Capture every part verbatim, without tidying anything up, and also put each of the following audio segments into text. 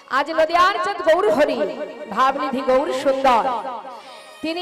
আজ নদিয়ার চাঁদ গৌর হরি ভাবনিধি গৌর সুন্দর তিনি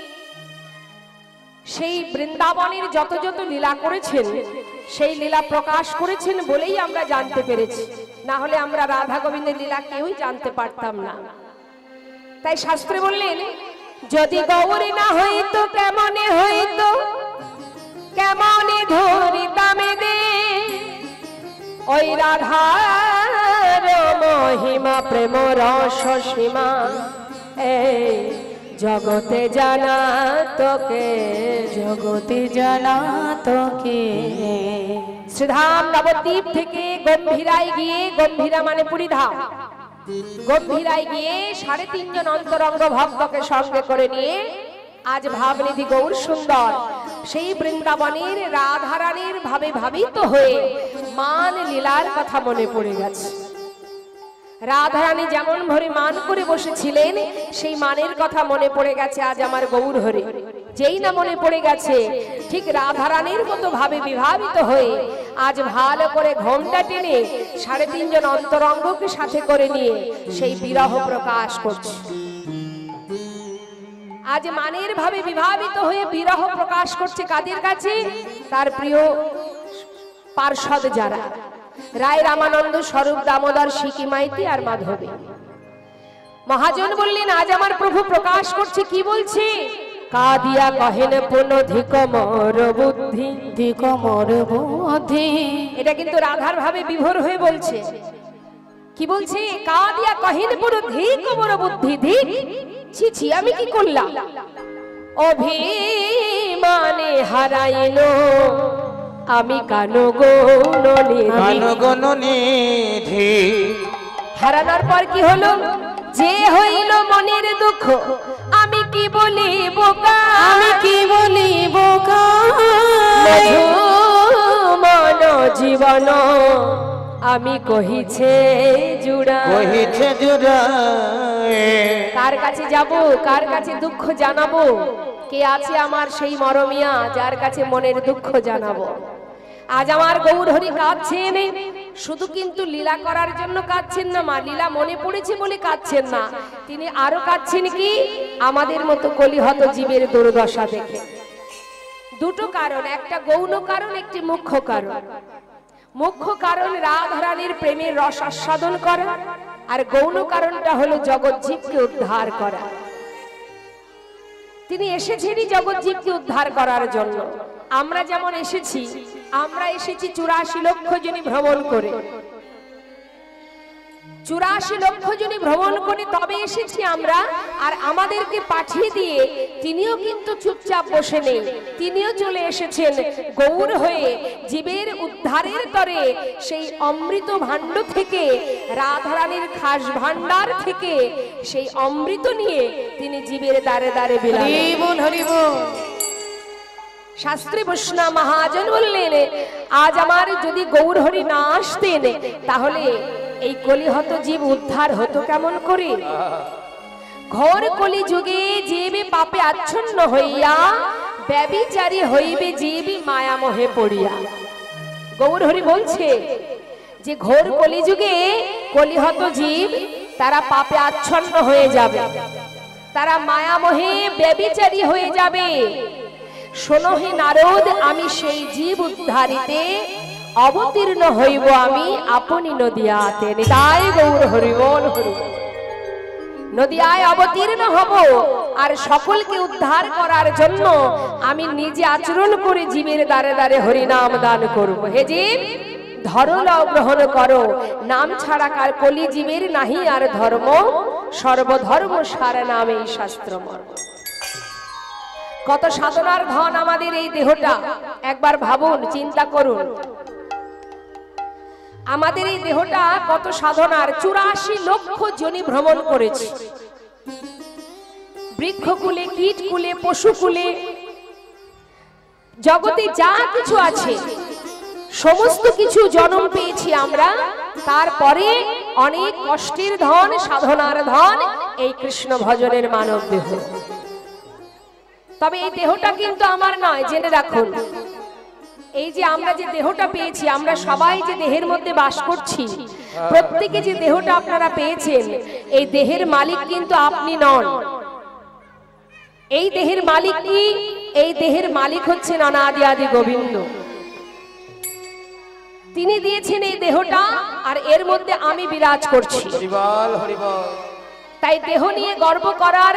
সেই বৃন্দাবনের যত যত লীলা করেছেন সেই লীলা প্রকাশ করেছেন বলেই আমরা জানতে পেরেছি, না হলে আমরা রাধা গোবিন্দের লীলা কেউই জানতে পারতাম না। তাই শাস্ত্রে বললেন, যদি গৌরী না হইতো কেমনে হইতো, কেমনে ধরিতামে দে ওই রাধার মহিমা প্রেম রস সীমা এই জগতে জানা তোকে, জগতে জানা তোকে। শ্রীধাম নবদ্বীপ থেকে গম্ভীরায় গিয়ে, গম্ভীরা মানে পুরীধাম, গম্ভীরায় গিয়ে সাড়ে তিনজন অন্তরঙ্গ ভক্তকে সঙ্গে করে নিয়ে আজ ভাবনিধি গৌর সুন্দর সেই বৃন্দাবনের রাধারানীর ভাবে ভাবিত হয়ে মান লীলার কথা মনে পড়ে গেছে। রাধারানী যেমন ভরে মান করে বসেছিলেন সেই মানের কথা মনে পড়ে গেছে আজ আমার গৌর হরি। যেই না মনে পড়ে গেছে ঠিক রাধারানীর মতো ভাবে বিভাবিত হয়ে আজ ভালো করে ঘোমটা টেনে সাড়ে তিনজন অন্তরঙ্গকে সাথে করে নিয়ে সেই বিরহ প্রকাশ করছে। আজ মানের ভাবে বিভাবিত হয়ে বিরহ প্রকাশ করছে কাদের কাছে? তার প্রিয় পার্ষদ যারা, রায় রামানন্দ, স্বরূপ দামোদর, সিকি মাইতি আর মাধবী। মহাজন বললেন, আজ আমার প্রভু প্রকাশ করছে, কি বলছে? কাদিয়া কহেন পুনধিক মোর বুদ্ধি, ধিক মোর বুদ্ধি। এটা কিন্তু রাধার ভাবে বিভোর হয়ে বলছে। কি বলছে? কাদিয়া কহেন পুনধিক মোর বুদ্ধি, ধিক। ছি ছি, আমি কি করলাম? অভিমানে হারাইলো আমি কানো গণনিধি। হারানোর পর কি হলো? যে হইল মনের দুঃখ আমি কি বলি বোকা, আমি কি বলি বোকা। মন জীবন আমি কহিছে জুড়া, কহিছে জুড়া। কার কাছে যাব, কার কাছে দুঃখ জানাবো? কে আছে আমার সেই মরমিয়া যার কাছে মনের দুঃখ জানাবো? আজ আমার গৌর হরি কাঁদছেন, শুধু কিন্তু লীলা করার জন্য কাঁদছেন না, মা লীলা মনে পড়েছে বলে কাঁদছেন না, তিনি আরো কাঁদছেন কি? আমাদের মতো কলিহত জীবের দুর্দশা দেখে। দুটো কারণ, একটা গৌণ কারণ, একটি মুখ্য কারণ। মুখ্য কারণ রাধারানীর প্রেমের রস আস্বাদন করা, আর গৌণ কারণটা হলো জগৎ জীবকে উদ্ধার করা। তিনি এসেছেনই জগৎ জীবকে উদ্ধার করার জন্য। আমরা যেমন এসেছি, আমরা এসেছি চুরাশি লক্ষ জনী ভ্রমণ করে, চুরাশি লক্ষ জনী ভ্রমণ করে তবে এসেছি আমরা। আর আমাদেরকে পাঠিয়ে দিয়ে তিনিও কিন্তু চুপচাপ বসে নেই, তিনিও চলে এসেছেন গৌর হয়ে জীবের উদ্ধারের তরে। সেই অমৃত ভাণ্ড থেকে, রাধারানীর খাস ভাণ্ডার থেকে সেই অমৃত নিয়ে তিনি জীবের দ্বারে দ্বারে বিলালেন। শাস্ত্রী বৈষ্ণব মহাজন বললেন, আজ আমার যদি গৌর হরি না আসতেন তাহলে এই কলিহত জীব উদ্ধার হতো কেমন করে? ঘোর কলি যুগে জীবে পাপে আচ্ছন্ন হইয়া ব্যভিচারী হইবে জীবী মায়া মোহে পড়িয়া। গৌর হরি বলছে যে ঘোর কলি যুগে কলিহত জীব তারা পাপে আচ্ছন্ন হয়ে যাবে, তারা মায়া মোহে ব্যভিচারী হয়ে যাবে। শোনো হে নারদ, আমি সেই জীব উদ্ধারিতে অবতীর্ণ হইব আমি আপনি নদিয়াতে। তাই গৌর হরি বল হরি। নদিয়ায় অবতীর্ণ হব আর সকলকে উদ্ধার করার জন্য আমি নিজে আচরণ করে জীবের দ্বারে দ্বারে হরিনাম দান করব। হে জীব, ধর্ম গ্রহণ করো, নাম ছাড়া কার কলি জীবের নাহি আর ধর্ম, সর্বধর্ম সার নামে শাস্ত্র মর্ম। কত সাধনার ধন আমাদের এই দেহটা, একবার ভাবুন, চিন্তা করুন। আমাদের এই দেহটা কত সাধনার। চুরাশি লক্ষ জনি ভ্রমণ করেছি, বৃক্ষকুলে, কীটকুলে, পশুকুলে, জগতে যা কিছু আছে সমস্ত কিছু জন্ম পেয়েছি আমরা। তারপরে অনেক কষ্টের ধন, সাধনার ধন এই কৃষ্ণ ভজনের মানব দেহ। তবে এই দেহটা কিন্তু আমার নয়, জেনে রাখুন। এই যে আমরা যে দেহটা পেয়েছি, আমরা সবাই যে দেহের মধ্যে বাস করছি, প্রত্যেকে যে দেহটা আপনারা পেয়েছেন, এই দেহের মালিক কিন্তু আপনি নন। এই দেহের মালিক কি? এই দেহের মালিক হচ্ছেন অনাদি আদি গোবিন্দ। তিনি দিয়েছেন এই দেহটা, আর এর মধ্যে আমি বিরাজ করছি। তাই দেহ নিয়ে গর্ব করার,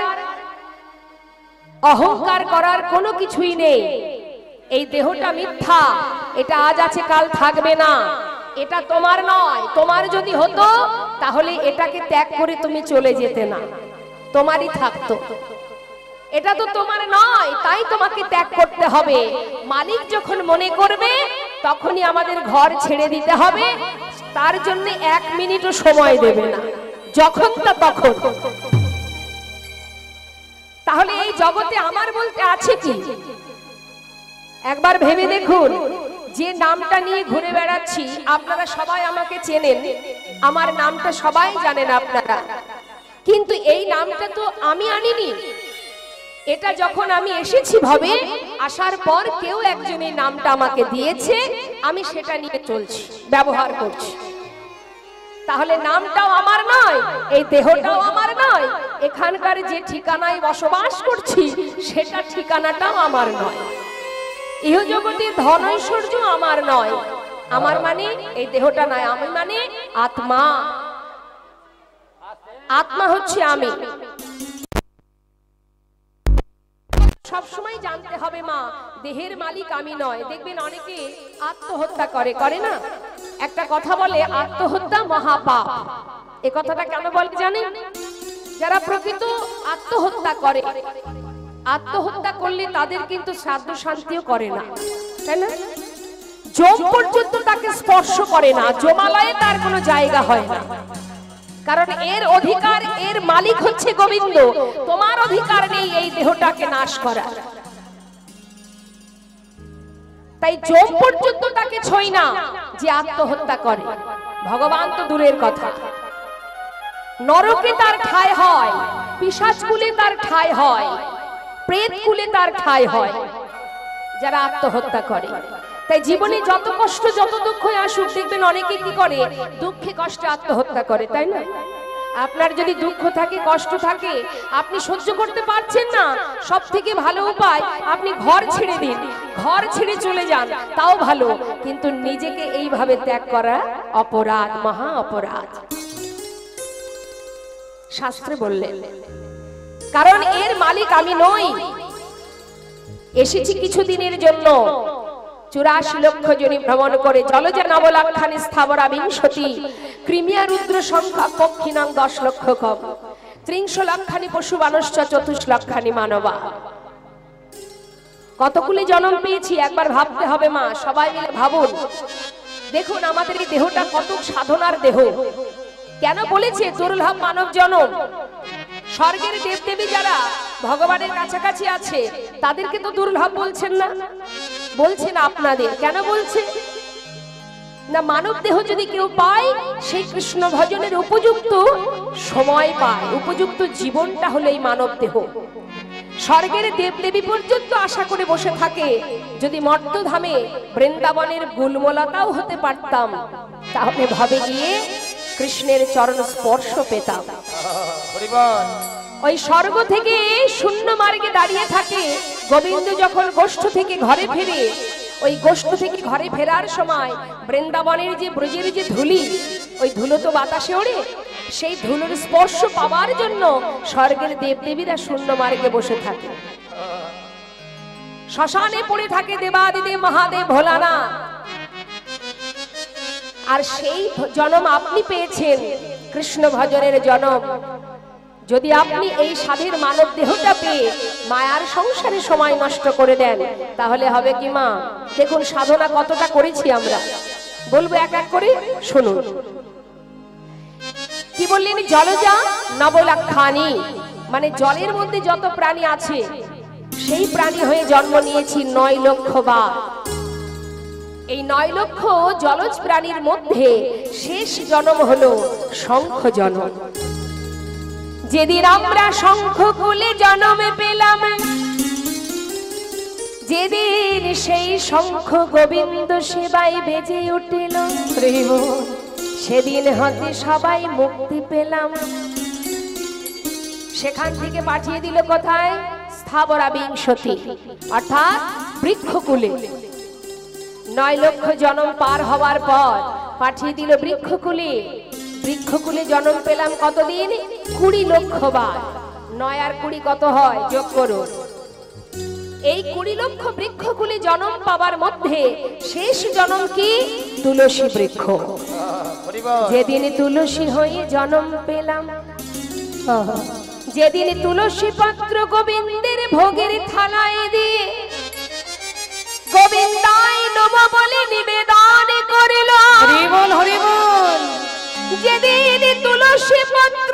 অহংকার করার কোনো কিছুই নেই। এই দেহটা মিথ্যা, এটা আজ আছে কাল থাকবে না, এটা তোমার নয়। তোমার যদি হতো তাহলে এটাকে ত্যাগ করে তুমি চলে যেতে না, তোমারই থাকতো। এটা তো তোমার নয়, তাই তোমাকে ত্যাগ করতে হবে। মালিক যখন মনে করবে তখনই আমাদের ঘর ছেড়ে দিতে হবে, তার জন্য এক মিনিটও সময় দেবে না, যখন তা তখন। তাহলে এই জগতে আমার বলতে আছে কি? একবার ভেবে দেখুন, যে নামটা নিয়ে ঘুরে বেড়াচ্ছি, আপনারা সবাই আমাকে চেনেন, আমার নামটা সবাই জানেন আপনারা, কিন্তু এই নামটা তো আমি আনিনি। এটা যখন আমি এসেছি ভবে, আসার পর কেউ একজন এই নামটা আমাকে দিয়েছে, আমি সেটা নিয়ে চলছি, ব্যবহার করছি। তাহলে নামটাও আমার নয়, এই দেহটাও আমার নয়, এখানকার যে ঠিকানায় বসবাস করছি সেটা ঠিকানাটাও আমার নয়। ইহ জগতের ধন ঐশ্বর্য আমার নয়। আমার মানে এই দেহটা নয়, আমি মানে আত্মা। আত্মা হচ্ছে আমি। সবসময় জানতে হবে মা, দেহের মালিক আমি নয়। দেখবেন অনেকে আত্মহত্যা করে, করে না? একটা কথা বলে, আত্মহত্যা মহাপাপ। এ কথাটা কেন বলে জানেন? যারা প্রকৃত আত্মহত্যা করে, আত্মহত্যা করলে তাদের কিন্তু শ্রাদ্ধ শান্তিও করে না, তাই না? যম পর্যন্ত তাকে স্পর্শ করে না, জমালয়ে তার কোনো জায়গা হয় না। কারণ এর অধিকার, এর মালিক হচ্ছে গোবিন্দ। তোমার অধিকার নেই এই দেহটাকে নাশ করা। তাই যম পর্যন্ত তাকে ছই না যে আত্মহত্যা করে। ভগবান তো দূরের কথা, নরকে তার ঠাঁই হয়, পিশাচ কুলে তার ঠাঁই হয়, প্রেত কুলে তার ঠাঁই হয় যারা আত্মহত্যা করে। তাই জীবনে যত কষ্ট, যত দুঃখ আসুক, দেখবেন অনেকে কি করে, দুঃখে কষ্টে আত্মহত্যা করে, তাই না? আপনার যদি দুঃখ থাকে, কষ্ট থাকে, আপনি সহ্য করতে পারছেন না, সব থেকে ভালো উপায় আপনি ঘর ছেড়ে দিন, ঘর ছেড়ে চলে যান, তাও ভালো। কিন্তু নিজেকে এইভাবে ত্যাগ করা অপরাধ, মহা অপরাধ, শাস্ত্রে বললেন। কারণ এর মালিক আমি নই। এসেছি কিছুদিনের জন্য, চুরাশি লক্ষ জনি ভ্রমণ করে, জলজা নবলাক্ষানি স্থাবরা বিংশতি, ক্রিমিয়া রুদ্র সংখ্যা পক্ষিনাং দশ লক্ষ কম, ত্রিংশ লক্ষানি পশু মানুষ্য চতুষ লক্ষানি মানবা। কতগুলি জন্ম পেয়েছি একবার ভাবতে হবে মা, সবাই মিলে ভাবুন। দেখুন আমাদের এই দেহটা কত সাধনার দেহ। কেন বলেছে দুর্লভ মানব জন্ম? স্বর্গের দেবদেবী যারা ভগবানের কাছাকাছি আছে তাদেরকে তো দুর্লভ বলছেন না, বলছেন আপনাদের। কেন বলছে না? মানব দেহ যদি কেউ পায়, সেই কৃষ্ণ ভজনের উপযুক্ত সময় পায়, উপযুক্ত জীবনটা হলো এই মানব দেহ। স্বর্গের দেবদেবী পর্যন্ত আশা করে বসে থাকে, যদি মর্তধামে বৃন্দাবনের গুলমলতাও হতে পারতাম, তাহলে ভাবে গিয়ে কৃষ্ণের চরণ স্পর্শ পেতাম। ওই স্বর্গ থেকে শূন্য মার্গে দাঁড়িয়ে থাকে গোবিন্দ। যখন গোষ্ঠ থেকে ঘরে ফেরে, ওই গোষ্ঠ থেকে ঘরে ফেরার সময় বৃন্দাবনের যে ব্রজের যে ধুলি, ওই ধুলো তো বাতাসে ওড়ে, সেই ধুলোর স্পর্শ পাওয়ার জন্য স্বর্গের দেবদেবীরা শূন্য মার্গে বসে থাকে। শ্মশানে পড়ে থাকে দেবাদিদেব মহাদেব ভোলানাথ। আর সেই জন্ম আপনি পেয়েছেন, কৃষ্ণ ভজনের জন্ম। যদি আপনি এই সাধের মানব দেহটা পেয়ে মায়ার সংসারে সময় নষ্ট করে দেন, তাহলে হবে কি মা? দেখুন সাধনা কতটা করেছি আমরা, বলবো এক এক করে, শুনুন। কি বললেন? জলজা নবলাক্ষানি, মানে জলের মধ্যে যত প্রাণী আছে সেই প্রাণী হয়ে জন্ম নিয়েছি নয় লক্ষ বার। এই নয় লক্ষ জলজ প্রাণীর মধ্যে শেষ জন্ম হলো শঙ্খ জন্ম। যেদিন আমরা শঙ্খ কুলে জন্ম পেলাম, যেদিন সেই শঙ্খ গোবিন্দ সেবায় বেজে উঠিল, সেদিন হতে সবাই মুক্তি পেলাম। সেখান থেকে পাঠিয়ে দিল কোথায়? স্থাবরা বিংশতি, অর্থাৎ বৃক্ষকুলে। নয় লক্ষ জন্ম পার হওয়ার পর পাঠিয়ে দিল বৃক্ষকুলে। বৃক্ষকুলে জন্ম পেলাম কতদিন? কুড়ি লক্ষ বার। নয় আর কুড়ি কত হয়? যোগ করুন। এই কুড়ি লক্ষ বৃক্ষকুলে জন্ম পাবার মধ্যে শেষ জন্ম কি? তুলসী বৃক্ষ। যেদিন তুলসী হয়ে জন্ম পেলাম, যেদিন তুলসী পত্র গোবিন্দের ভোগের থালায় দিয়ে গোবিন্দায় নমঃ বলে নিবেদন করিল। হরি বল, হরি বল। যেদিন তুলসী পত্র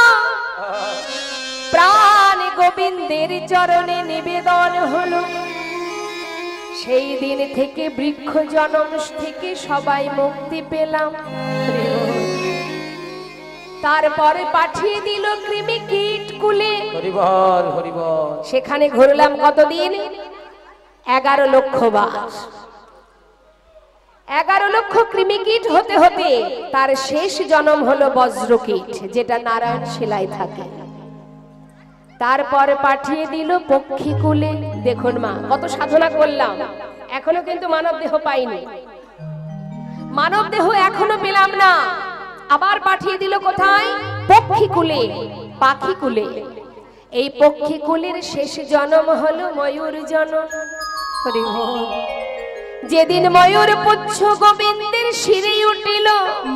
প্রাণ গোবিন্দের চরণে নিবেদন হলো, সেই দিন থেকে বৃক্ষ জন্ম থেকে সবাই মুক্তি পেলাম। তারপরে পাঠিয়ে দিল কৃমি কীট কুলে। হরি বল, হরি বল। সেখানে ঘুরলাম কতদিন? এগারো লক্ষ বার। এগারো লক্ষ কৃমি কীট হতে হতে তার শেষ জন্ম হলো বজ্রকীট, যেটা নারায়ণ শিলায় থাকে। তারপরে পাঠিয়ে দিল পক্ষী কুলে। দেখুন মা, কত সাধনা করলাম, এখনো কিন্তু মানব দেহ পাইনি। মানব দেহ এখনো পেলাম না। আবার পাঠিয়ে দিল কোথায়? পক্ষী কুলে, পাখি কুলে। এই পক্ষী কুলের শেষ জন্ম হলো ময়ূর জন্ম। যেদিন ময়ূর পুচ্ছ গোবিন্দের শিরে উঠিল,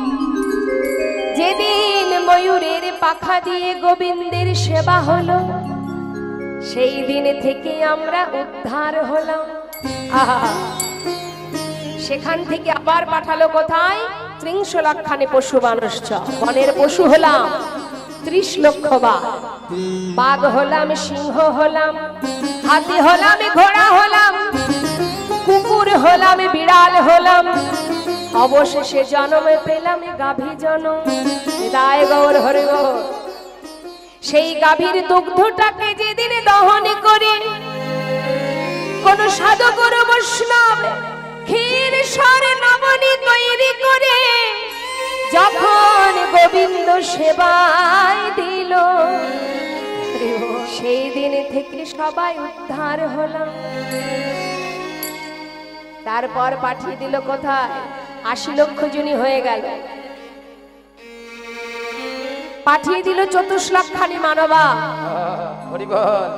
যেদিন ময়ূরের পাখা দিয়ে গোবিন্দের সেবা হলো, সেই দিন থেকে আমরা উদ্ধার হলাম। আহা, সেখান থেকে আবার পাঠালো কোথায়? ত্রিংশ লক্ষানে পশু মানুষ। বনের পশু হলাম ত্রিশ লক্ষ বার। বাঘ হলাম, সিংহ হলাম, হাতি হলাম, ঘোড়া হলাম, কুকুর হলাম, বিড়াল হলাম, অবশেষে জন্মে পেলাম গাভী জন্ম। হৃদয় গৌর, হরি গৌর। সেই গাভীর দুগ্ধটাকে যেদিন দহন করে কোন সাধক বৈষ্ণব ক্ষীর সর নবনী তৈরি করে যখন গোবিন্দ সেবায় দিল, সেই দিন থেকে সবাই উদ্ধার হলাম। তারপর পাঠিয়ে দিল কোথায়? আশি লক্ষ জনী হয়ে গেল। পাঠিয়ে দিল চতুর্লক্ষানি মানবা। হরি বল।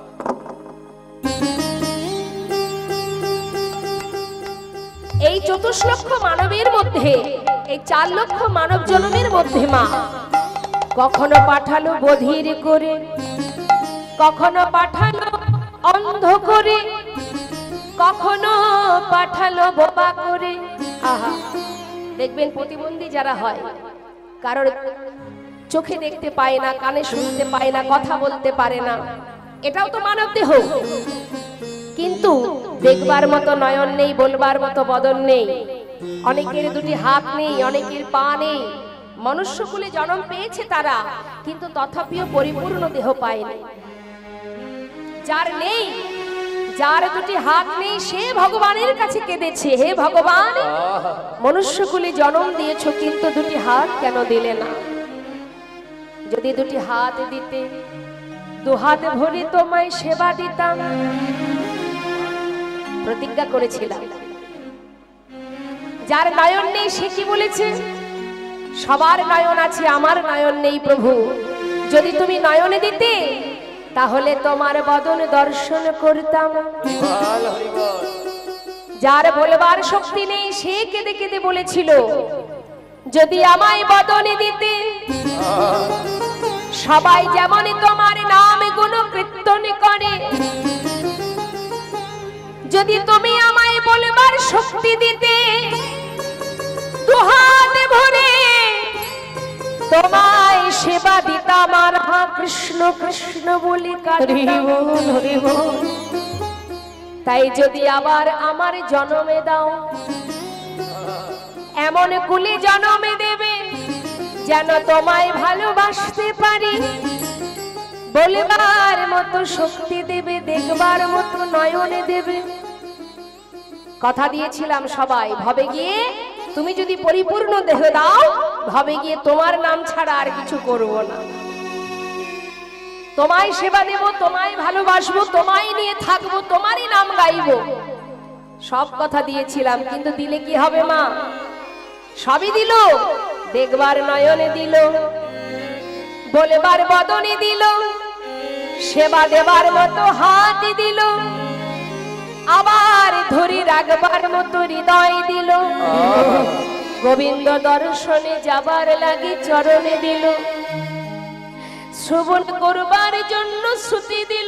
এই চতুর্লক্ষ মানবের মধ্যে, এই চার লক্ষ মানব জন্মের মধ্যে মা কখনো পাঠালো বধির করে, কখনো পাঠালো অন্ধ করে, কখনো পাঠালো বোবা করে। আহা, দেখবেন প্রতিবন্ধী যারা হয়, কারোর চোখে দেখতে পায় না, কানে শুনতে পায় না, কথা বলতে পারে না, এটাও তো মানব দেহ। কিন্তু দেখবার মতো নয়ন নেই, বলবার মতো বদন নেই, অনেকের দুটি হাত নেই, অনেকের পা নেই। মনুষ্যকুলে জন্ম পেয়েছে তারা, কিন্তু তথাপিও পরিপূর্ণ দেহ পায়নি। যার নেই, যার দুটি হাত নেই, সে ভগবানের কাছে কেঁদেছে, হে ভগবান, মনুষ্যকুলে জন্ম দিয়েছো, কিন্তু দুটি হাত কেন দিলে না? যদি দুটি হাত দিতে, দু হাত ভরে তোমায় সেবা দিতাম। প্রতিজ্ঞা করেছিলাম। যার নয়ন নেই সে কি বলেছে? সবার নয়ন আছে, আমার নয়ন নেই প্রভু। যদি তুমি নয়নে দিতে, তাহলে তোমার বদন দর্শন করতাম। যার বলবার শক্তি নেই সে কেঁদে কেঁদে বলেছিল, যদি আমায় বদনে দিতে, সবাই যেমন তোমার নাম গুণ কীর্তন করে, যদি তুমি আমায় বলবার শক্তি দিতে, দুহাত ভরে তোমায় সেবা দিতাম। আর হা কৃষ্ণ কৃষ্ণ বলি কাঁদিতাম। তাই যদি আবার আমার জন্মে দাও, এমন কুলে জন্মে দেবে যেন তোমায় ভালোবাসতে পারি, বলবার মতো শক্তি দেবে, দেখবার মতো নয়নে দেবে। কথা দিয়েছিলাম সবাই ভবে গিয়ে তুমি যদি পরিপূর্ণ দেহ দাও ভাবে গিয়ে তোমার নাম ছাড়া আর কিছু করব না, তোমায় সেবা দেব, তোমায় ভালোবাসবো, তোমায় নিয়ে থাকবো, তোমারই নাম গাইবো। সব কথা দিয়েছিলাম, কিন্তু দিলে কি হবে মা? সবই দিল, দেখবার নয়নে দিল, বলেবার বদনে দিল, সেবা দেবার মতো হাত দিল, আবার ধরি রাখবার মতো হৃদয় দিল, গোবিন্দ দর্শনে যাবার লাগে চরণে দিল, শ্রবণ করবার জন্য শ্রুতি দিল,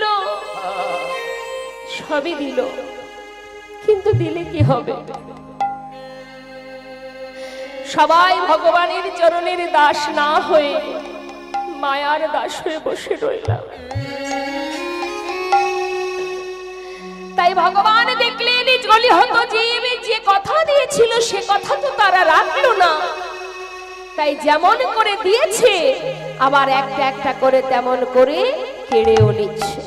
সবই দিল, কিন্তু দিলে কি হবে? সবাই ভগবানের চরণের দাস না হয়ে মায়ার দাস হয়ে বসে রইলাম। তাই ভগবান দেখলেন কলিহত জীব যে কথা দিয়েছিল সে কথা তো তারা রাখলো না, তাই যেমন করে দিয়েছে আবার একটা একটা করে তেমন করে কেড়েও নিচ্ছে।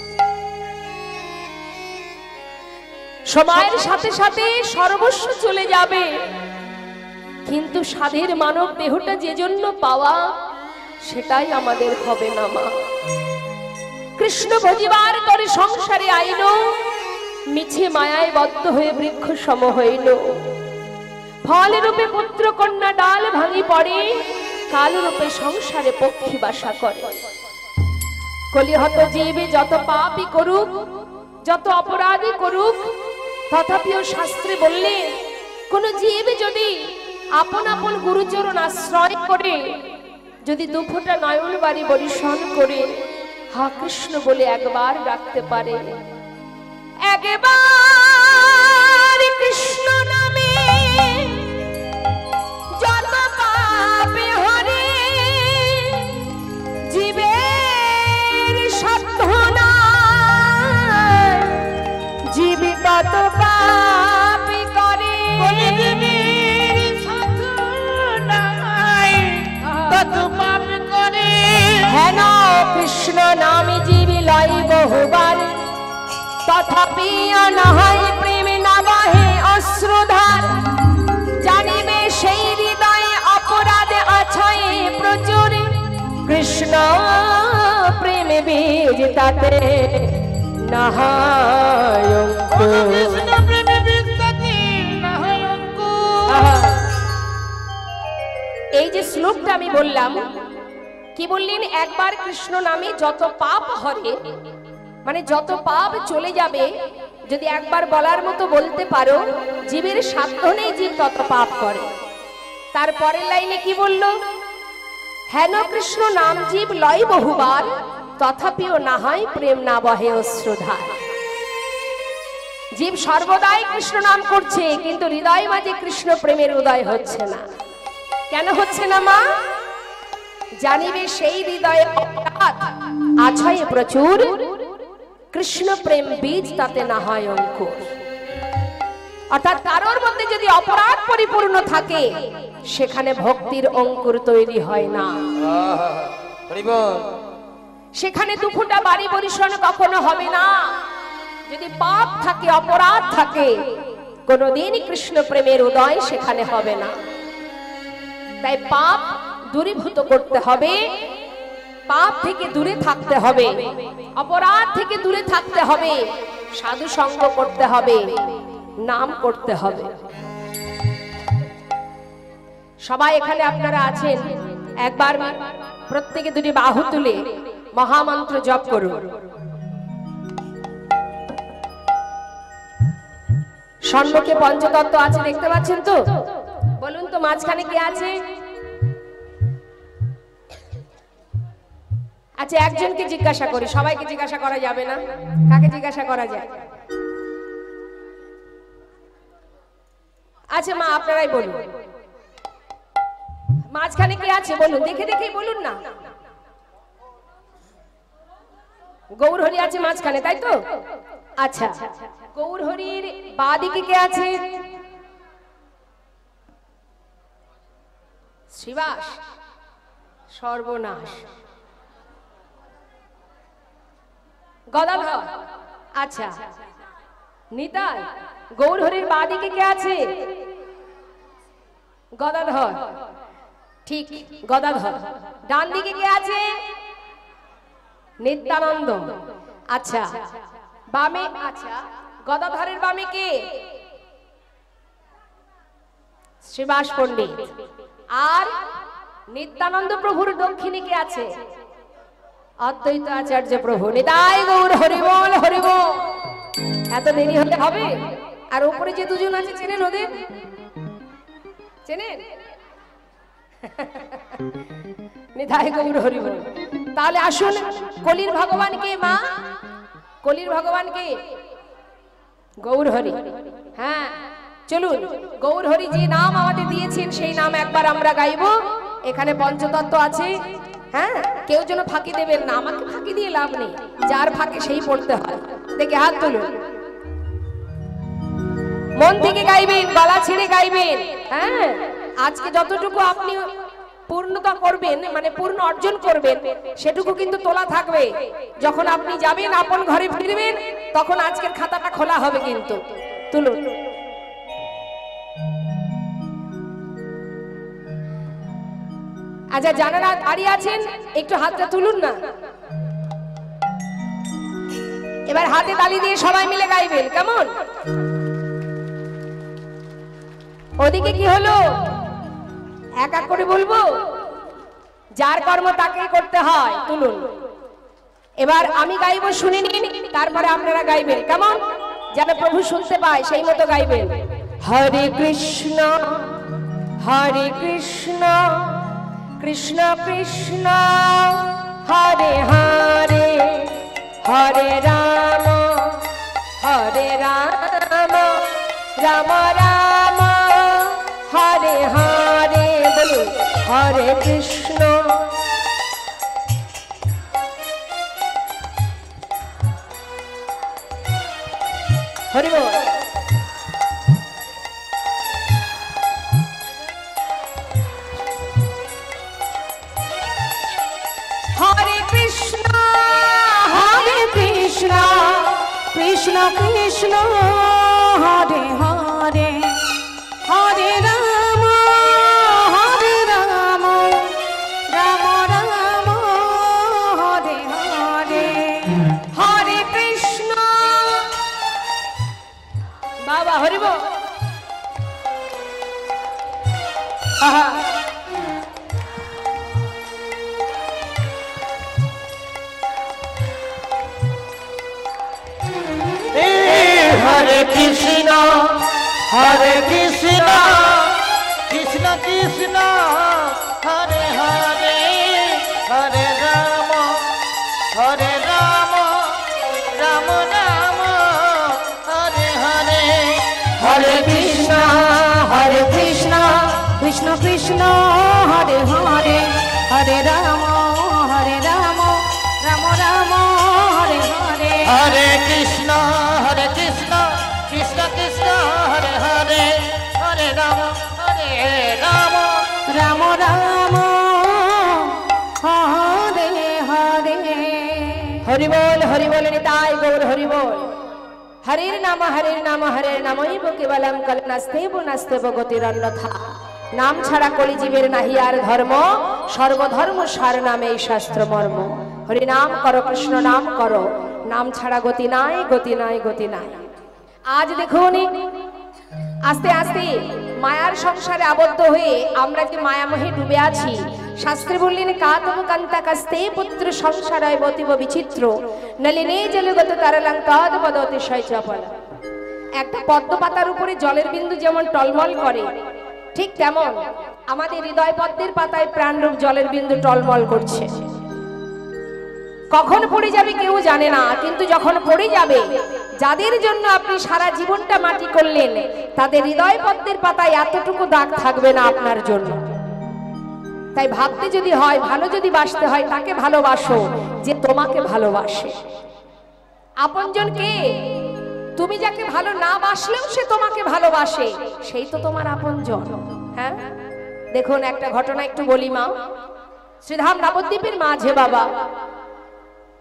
সময়ের সাথে সাথে সর্বস্ব চলে যাবে, কিন্তু সাধের মানব দেহটা যে জন্য পাওয়া সেটাই আমাদের হবে না মা। কৃষ্ণ ভজিবার করে সংসারে আইল, মিছে মায়ায় বদ্ধ হয়ে বৃক্ষ সম হইল, ফল রূপে পুত্র কন্যা ডাল ভাঙি পড়ে, কাল রূপে সংসারে পক্ষী বাসা করে। কলিহত জীবে যত পাপই করুক, যত অপরাধী করুক, তথাপিও শাস্ত্রে বললে কোন জীব যদি আপন আপন গুরুচরণ আশ্রয় করে, যদি দুফোঁটা নয়ন বাড়ি বরিশন করে হা কৃষ্ণ বলে একবার ডাকতে পারে, একবার কৃষ্ণ নামে যত পাপে হরে, জীবের সাধ্য নাই, জীব কত পাপ করে, হেন কৃষ্ণ নামে জীব লয় বহুবার, তথাপি না হয় প্রেম না বহে অশ্রুধার, জানিবে সেই হৃদয়ে অপরাধ আছায় প্রচুর, কৃষ্ণ প্রেম বীজ তাতে না হয় অঙ্কুর। এই যে শ্লোকটা আমি বললাম, কি বললেন? একবার কৃষ্ণ নামে যত পাপ হরে, মানে যত পাপ চলে যাবে, যদি একবার বলার মতো বলতে পারো, জীবের সাধ্য নেই জীব তত পাপ করে। তারপরের লাইনে কি বলল? হেন কৃষ্ণ নাম জীব লয় বহুবার, তথাপিও না হয় প্রেম না বহে অশ্রুধার। জীব সর্বদাই কৃষ্ণ নাম করছে, কিন্তু হৃদয় মাঝে কৃষ্ণ প্রেমের উদয় হচ্ছে না। কেন হচ্ছে না মা? জানিবে সেই হৃদয়ে অপরাধ আছায় প্রচুর, কৃষ্ণ প্রেম বীজ তাতে না হয় অঙ্কুর। অর্থাৎ কারোর মধ্যে যদি অপরাধ পরিপূর্ণ থাকে, সেখানে ভক্তির অঙ্কুর তৈরি হয় না, সেখানে দুফোঁটা বাড়ি বরিশন কখনো হবে না। যদি পাপ থাকে, অপরাধ থাকে, কোনোদিন কৃষ্ণ প্রেমের উদয় সেখানে হবে না। তাই পাপ দূরীভূত করতে হবে, পাপ থেকে দূরে থাকতে হবে, অপরাধ থেকে দূরে থাকতে হবে, সাধু সঙ্গ করতে হবে, নাম করতে হবে। সবাই এখানে আপনারা আছেন, একবার প্রত্যেকে দুটি বাহু তুলে মহামন্ত্র জপ করুন। সম্মুখে পঞ্চতত্ত্ব আছে, দেখতে পাচ্ছেন তো? বলুন তো মাঝখানে কে আছে? আচ্ছা, একজনকে জিজ্ঞাসা করি, সবাইকে জিজ্ঞাসা করা যাবে না। কাকে জিজ্ঞাসা করা যায়? আচ্ছা মা, আপনারাই বলুন, মাঝখানে কে আছে বলুন, দেখে দেখেই বলুন না। গৌরহরি আছে মাঝখানে, তাই তো? আচ্ছা, গৌরহরির বাদিকে কে আছে? শ্রীবাস, সর্বনাশ, গদাধর, আচ্ছা নিতাই। গৌরহরির বাদিকে কে আছে? গদাধর, ঠিক গদাধর। ডান দিকে কে আছে? নিত্যানন্দ। আচ্ছা, বামে, আচ্ছা গদাধরের বামে কে? শ্রীবাস পণ্ডিত। আর নিত্যানন্দ প্রভুর দক্ষিণে কে আছে? অদ্বৈত আচার্য প্রভু। নিতাই গৌর হরিবল হরিবল। এত দেরি হলে হবে? আর উপরে যে দুজন আছে চেনেন ওদের? চেনেন? নিতাই গৌর হরিবল। তাহলে আসুন, কলির ভগবান কে মা? কলির ভগবান কে? গৌর হরি। হ্যাঁ চলুন, গৌর হরি যে নাম আমাদের দিয়েছেন সেই নাম একবার আমরা গাইবো। এখানে পঞ্চতত্ত্ব আছে, হ্যাঁ কেউ যেন ফাঁকি দেবেন না, আমাকে ফাঁকি দিয়ে লাভ নেই, যার ফাঁকে সেই পড়তে হয়। দেখে হাত তুলুন, মন থেকে গাইবেন, গলা ছেড়ে গাইবেন। হ্যাঁ আজকে যতটুকু আপনি পূর্ণতা করবেন, মানে পূর্ণ অর্জন করবেন, সেটুকু কিন্তু তোলা থাকবে। যখন আপনি যাবেন, আপন ঘরে ফিরবেন, তখন আজকের খাতাটা খোলা হবে কিন্তু। তুলুন। আচ্ছা যারা দাঁড়িয়ে আছেন একটু হাতটা তুলুন না। এবার হাতে তালি দিয়ে সবাই মিলে গাইবেন, কেমন? ওদিকে কি হলো? এক এক করে বলবো, যার কর্ম তাকে করতে হয়। তুলুন। এবার আমি গাইবো, শুনে নিন, তারপরে আপনারা গাইবেন, কেমন? যেন প্রভু শুনতে পায় সেই মতো গাইবেন। হরে কৃষ্ণ হরে কৃষ্ণ কৃষ্ণ কৃষ্ণ হরে হরে হরে রাম হরে রাম রাম রাম হরে হরে। বলুন হরে কৃষ্ণ হরি বল। হরে কৃষ্ণ হরে কৃষ্ণ কৃষ্ণ কৃষ্ণ হরে হরে হরে রাম হরে রাম রাম রাম হরে হরে হরে কৃষ্ণ। বাবা হরি বল। আহা হরে কৃষ্ণ হরে কৃষ্ণ কৃষ্ণ কৃষ্ণ হরে হরে হরে রাম হরে রাম রাম রাম হরে হরে হরে কৃষ্ণ হরে কৃষ্ণ কৃষ্ণ কৃষ্ণ হরে হরে হরে রাম হরে রাম রাম রাম হরে হরে হরে কৃষ্ণ হরে কৃষ্ণ কৃষ্ণ কৃষ্ণ হরে হরে হরে রাম হরে রাম রাম রাম হরে হরে। হরি বল হরি বল। নিতাই গৌর হরি বল। হরের নাম হরের নাম হরের নামইব কেবলম কলনাস্তেব নাস্তেব গতিরন্যথা। নাম ছাড়া কলিজীবের নাহি আর ধর্ম, সর্বধর্ম সার নামে এই শাস্ত্র মর্ম। হরি নাম করো কৃষ্ণ নাম করো, নাম ছাড়া গতি নাই গতি নাই গতি নাই। আজ দেখুন আস্তে আস্তে মায়ার সংসারে আবদ্ধ হয়ে আমরা যে মায়ামোহে ডুবে আছি। শাস্ত্রে বললেন কাতব কান্তা কাস্তে পুত্র সংসারায় বতিব বিচিত্র নলিনে জলগত তারলাং তদ পদ অতিশয় চপল। একটা পদ্ম পাতার উপরে জলের বিন্দু যেমন টলমল করে, ঠিক তেমন আমাদের হৃদয় পদ্মের পাতায় প্রাণরূপ জলের বিন্দু টলমল করছে। কখন পড়ে যাবে কেউ জানে না, কিন্তু যখন পড়ে যাবে, যাদের জন্য আপনি সারা জীবনটা মাটি করলেন, তাদের হৃদয় পদ্মের পাতায় এতটুকু দাগ থাকবে না আপনার জন্য। তাই ভাবতে যদি হয়, ভালো যদি বাসতে হয়, তাকে ভালোবাসো যে তোমাকে ভালোবাসে। আপনজন কে? তুমি যাকে ভালো না বাসলেও সে তোমাকে ভালোবাসে, সেই তো তোমার আপনজন। হ্যাঁ দেখুন একটা ঘটনা একটু বলি মা। শ্রীধাম নবদ্বীপের মাঝে বাবা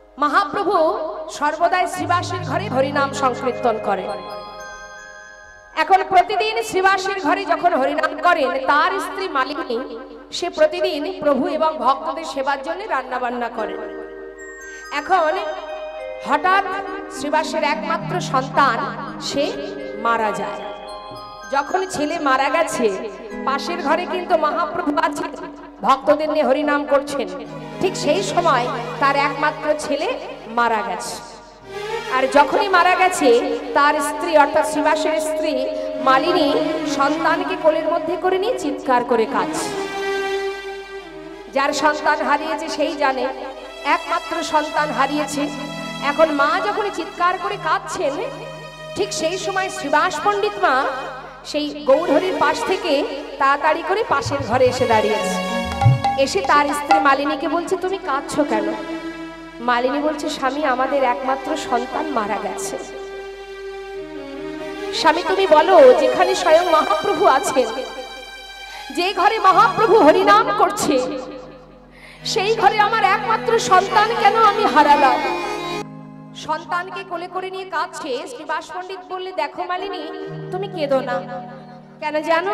মহাপ্রভু সর্বদাই শ্রীবাসের ঘরে হরিনাম সংকীর্তন করে। এখন প্রতিদিন শ্রীবাসের ঘরে যখন হরিনাম করেন, তার স্ত্রী মালিনী সে প্রতিদিন প্রভু এবং ভক্তদের সেবার জন্য রান্না বান্না করেন। এখন হঠাৎ শ্রীবাসের একমাত্র সন্তান সে মারা যায়। যখন ছেলে মারা গেছে, পাশের ঘরে কিন্তু মহাপ্রভু আছেন, ভক্তদের নিয়ে হরিনাম করছেন। ঠিক সেই সময় তার একমাত্র ছেলে মারা গেছে। আর যখনই মারা গেছে, তার স্ত্রী অর্থাৎ শ্রীবাসের স্ত্রী মালিনী সন্তানকে কোলের মধ্যে করে নিয়ে চিৎকার করে কাঁদছে। যার সন্তান হারিয়েছে সেই জানে, একমাত্র সন্তান হারিয়েছে। এখন মা যখন চিৎকার করে কাঁদছেন, ঠিক সেই সময় শ্রীবাস পণ্ডিত মা সেই গৌরহরির পাশ থেকে তাড়াতাড়ি করে পাশের ঘরে এসে দাঁড়িয়েছে। এসে তার স্ত্রী মালিনীকে বলছে, তুমি কাঁদছো কেন? মালিনী বলছে, স্বামী, আমাদের একমাত্র সন্তান মারা গেছে। স্বামী, তুমি বলো, যেখানে স্বয়ং মহাপ্রভু আছেন, যে ঘরে মহাপ্রভু হরিনাম করছে, সেই ঘরে আমার একমাত্র সন্তান কেন আমি হারালাম? সন্তানকে কোলে করে নিয়ে কাঁদছে। শ্রীবাস পণ্ডিত বললে, দেখো মালিনী, তুমি কেঁদো না। কেন জানো?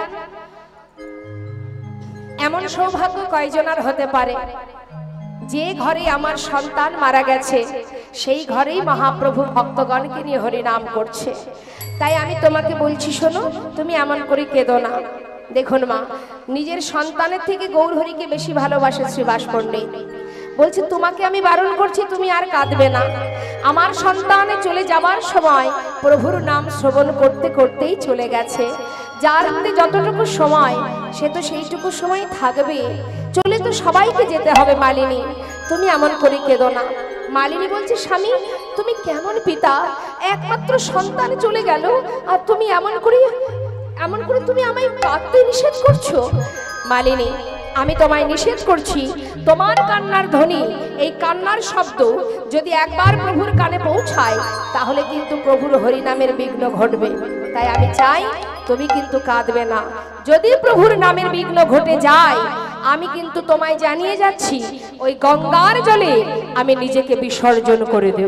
এমন সৌভাগ্য কয়জনার হতে পারে যে ঘরে আমার সন্তান মারা গেছে, সেই ঘরেই মহাপ্রভু ভক্তগণকে নিয়ে হরিনাম করছে। তাই আমি তোমাকে বলছি, শোনো, তুমি এমন করে কেঁদো না। দেখুন মা, নিজের সন্তানের থেকে গৌরহরিকে বেশি ভালোবাসে শ্রীবাস পণ্ডিত। বলছে, তোমাকে আমি বারণ করছি, তুমি আর কাঁদবে না। আমার সন্তানে চলে যাবার সময় প্রভুর নাম শ্রবণ করতে করতেই চলে গেছে। যার হাতে যতটুকু সময়, সে তো সেইটুকু সময় থাকবে। চলে তো সবাইকে যেতে হবে মালিনী, তুমি এমন করে কেঁদো না। মালিনী বলছে, স্বামী, তুমি কেমন পিতা, একমাত্র সন্তান চলে গেল, আর তুমি এমন করে এমন করে তুমি আমায় কাঁদতে নিষেধ করছো? মালিনী, আমি তোমায় নিষেধ করছি, তোমার কান্নার ধ্বনি, এই কান্নার শব্দ যদি একবার প্রভুর কানে পৌঁছায়, তাহলে কিন্তু প্রভুর হরিনামের বিঘ্ন ঘটবে। তাই আমি চাই তুমি কিন্তু কাঁদবে না। যদি প্রভুর নামের বিঘ্ন ঘটে যায়, আমি কিন্তু তোমায় জানিয়ে যাচ্ছি, ওই গঙ্গার জলে আমি নিজেকে বিসর্জন করে দেব।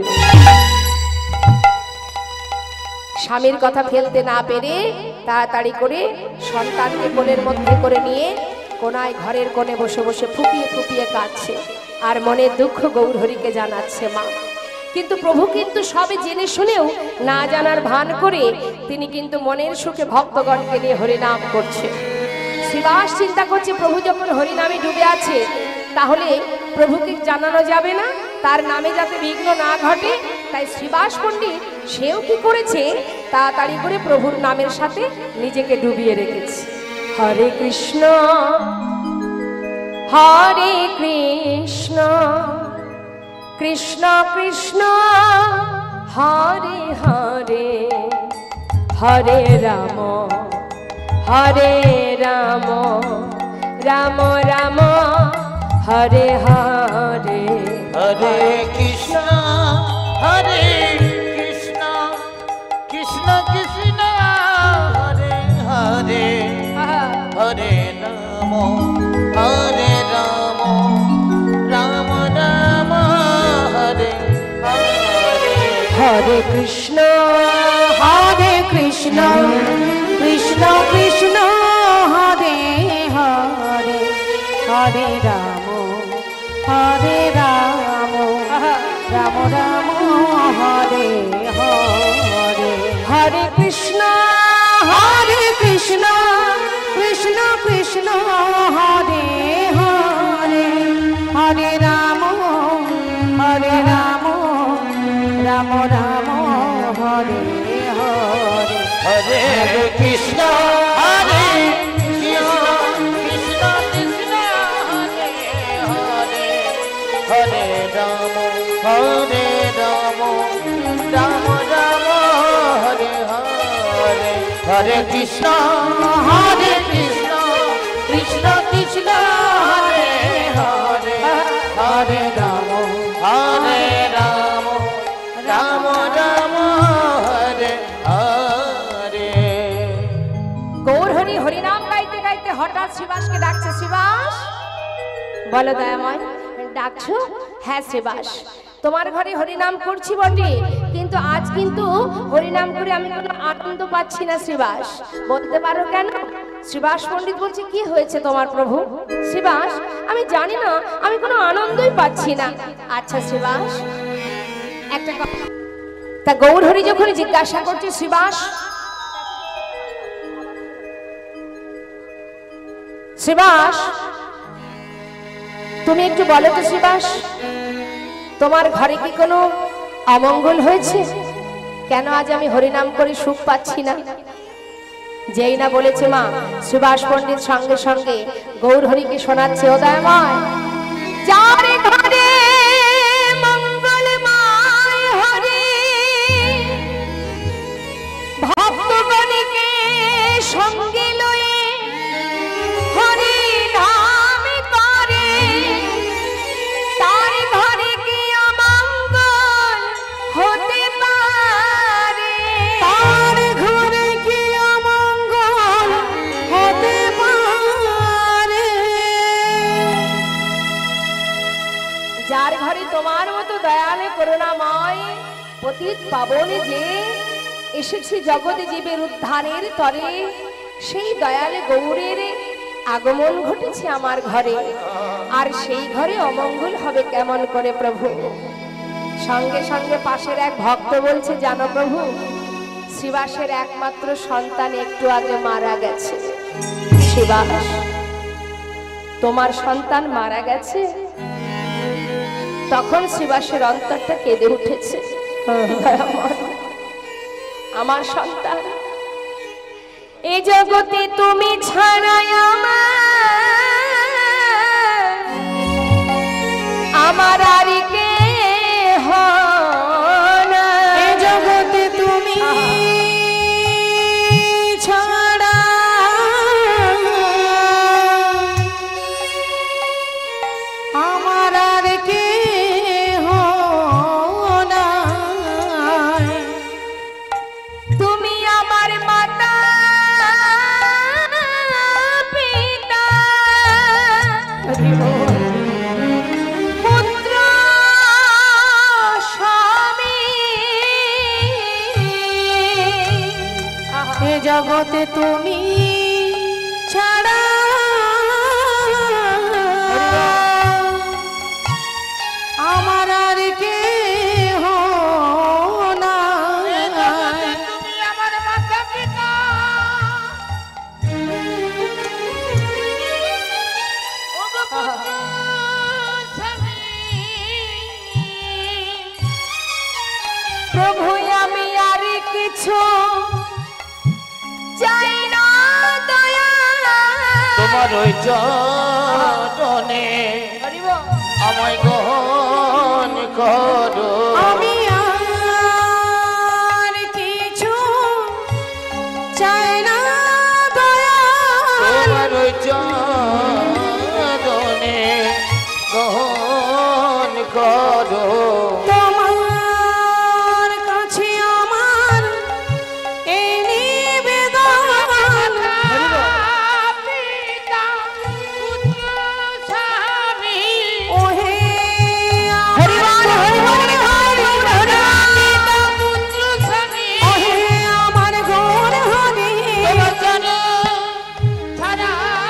স্বামীর কথা ফেলতে না পেরে তাড়াতাড়ি করে সন্তানকে কোলের মধ্যে করে নিয়ে কোনায় ঘরের কোণে বসে বসে ফুপিয়ে ফুপিয়ে কাঁদছে, আর মনের দুঃখ গৌরহরিকে জানাচ্ছে মা। কিন্তু প্রভু কিন্তু সবে জেনে শুনেও না জানার ভান করে তিনি কিন্তু মনের সুখে ভক্তগণকে নিয়ে হরিনাম করছে। শ্রীবাস চিন্তা করছে, প্রভু যখন হরিনামে ডুবে আছে, তাহলে প্রভুকে জানানো যাবে না, তার নামে যাতে বিঘ্ন না ঘটে। তাই শ্রীবাস পণ্ডিত সেও কি করেছে, তাড়াতাড়ি করে প্রভুর নামের সাথে নিজেকে ডুবিয়ে রেখেছে। হরে কৃষ্ণ হরে কৃষ্ণ, কৃষ্ণ কৃষ্ণ হরে হরে, হরে রাম হরে রাম, রাম রাম হরে হরে। হরে কৃষ্ণ হরে কৃষ্ণ, কৃষ্ণ কৃষ্ণ হরে হরে, হরে রাম হরে রাম, রাম রাম হরে হরে। হরে কৃষ্ণ হরে কৃষ্ণ, কৃষ্ণ কৃষ্ণ হরে হরে, হরে রাম হরে রাম, রাম রাম হরে হরে। হরে কৃষ্ণ হরে কৃষ্ণ, কৃষ্ণ কৃষ্ণ হরে হরে, হরে রাম হরে রাম, রাম রাম হরে হরে। হরে কৃষ্ণ হরে কৃষ্ণ, কৃষ্ণ কৃষ্ণ হরে হরে, হরে রাম হরে রাম, রাম রাম হরে হরে। হরে কৃষ্ণ হরে কৃষ্ণ, কৃষ্ণ কৃষ্ণ হরে হরে, হরে রাম হরে রাম, রাম রাম হরে হরে। গৌরহরি হরিনাম গাইতে গাইতে হঠাৎ শ্রীবাসকে ডাকছে, শ্রীবাস। বলো দয়াময়, ডাকছো? হ্যাঁ শ্রীবাস, তোমার ঘরে হরিনাম করছি বটে, কিন্তু আজ কিন্তু হরিনাম করে আমি কোনো আনন্দ পাচ্ছি না শ্রীবাস। বলতে পারো কেন? শ্রীবাস পণ্ডিত বলছে, কি হয়েছে তোমার প্রভু? শ্রীবাস, আমি জানি না, আমি কোনো আনন্দই পাচ্ছি না। আচ্ছা শ্রীবাস, একটা কথা। তা গৌরহরি যখন জিজ্ঞাসা করছে, শ্রীবাস শ্রীবাস তুমি একটু বলো তো শ্রীবাস, তোমার ঘরে কি কোনো অমঙ্গল হয়েছে? কেন আজ আমি হরিনাম করে সুখ পাচ্ছি না? যেই না বলেছে মা, সুভাষ পণ্ডিত সঙ্গে সঙ্গে গৌরহরিকে শোনাচ্ছে, উদয়ময় যার ঘরে মঙ্গলময় হরি ভক্তগণকে সঙ্গে লয়ে হরি নাম করে, তার ঘরে কি অমঙ্গল হতে পারে? তার ঘরে কি অমঙ্গল হতে পারে? যার ঘরে তোমার মতো দয়ালে করুণাময় পতিত পাবনে যে এসেছে জগতে জীবের উদ্ধারের তরে, সেই দয়ালে গৌরের আগমন ঘটেছে আমার ঘরে, আর সেই ঘরে অমঙ্গল হবে কেমন করে প্রভু? সঙ্গে সঙ্গে পাশের এক ভক্ত বলছে, জানো প্রভু, শ্রীবাসের একমাত্র সন্তান একটু আগে মারা গেছে। শ্রীবাস, তোমার সন্তান মারা গেছে? তখন শ্রীবাসের অন্তরটা কেঁদে উঠেছে, আমার সন্তান, এই জগতে তুমি ছাড়াই আমার আমার আর কে না, এই জগতে তুমি ছাড়া আমার আর কে না, তুমি আমার মাতা পিতা পুত্র স্বামী, এ জগতে তুমি ছাড়া আমার আর কে না, তুমি আমার মাতা পিতা, ওগো পুত্র স্বামী। প্রভু আমি আর কিছু চাই না দয়া, তোমার ওই চরণে আমায় গ্রহণ করো, আমি আর কিছু চাই না দয়া, তোমার ওই চরণে গ্রহণ করো। তোমার কাছে আমার এই নিবেদন, পিতা পুত্র স্বামী, ওহে হরিবল হরিবল হরিবল পিতা পুত্র স্বামী, ওহে আমার গৌর হরি, তোমার জন্য ছাড়া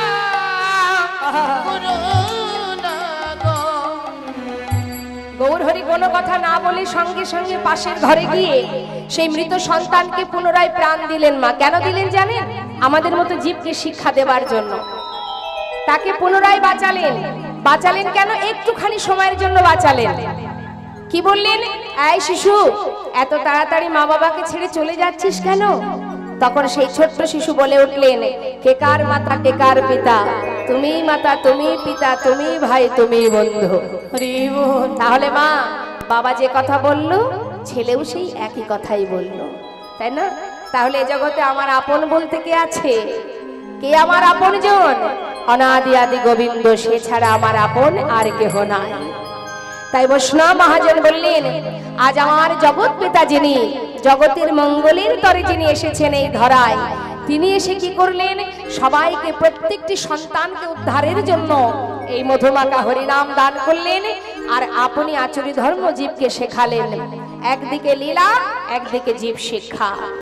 করো না গো। গৌরহরি কোনো কথা না বলে সঙ্গে সঙ্গে পাশের ঘরে গিয়ে সেই মৃত সন্তানকে পুনরায় প্রাণ দিলেন মা। কেন দিলেন জানেন? আমাদের মতো জীবকে শিক্ষা দেবার জন্য তাকে পুনরায় বাঁচালেন। বাঁচালেন কেন? একটুখানি সময়ের জন্য বাঁচালেন। কি বললেন? এই শিশু, এত তাড়াতাড়ি মা বাবাকে ছেড়ে চলে যাচ্ছিস কেন? তখন সেই ছোট্ট শিশু বলে উঠলেন, কে কার মাতা কে কার পিতা, তুমি মাতা তুমি পিতা, তুমি ভাই তুমি বন্ধু। তাহলে মা, বাবা যে কথা বললো ছেলেও সেই একই কথাই বললো, তাই না? তাহলে এ জগতে আমার আপন বলতে কে আছে? কে আমার আপন জন? অনাদি আদি গোবিন্দ, সে ছাড়া আমার আপন আর কেহ নাই। তাই বৈষ্ণব মহাজন বললেন, আজ আমার জগৎ পিতা যিনি, জগতের মঙ্গলের তরে যিনি এসেছেন এই ধরায়, তিনি এসে কি করলেন? সবাইকে, প্রত্যেকটি সন্তানকে উদ্ধারের জন্য এই মধুমাখা হরিনাম দান করলেন। আর আপনি আচরি ধর্ম জীবকে শেখালেন। একদিকে লীলা, একদিকে জীব শিক্ষা।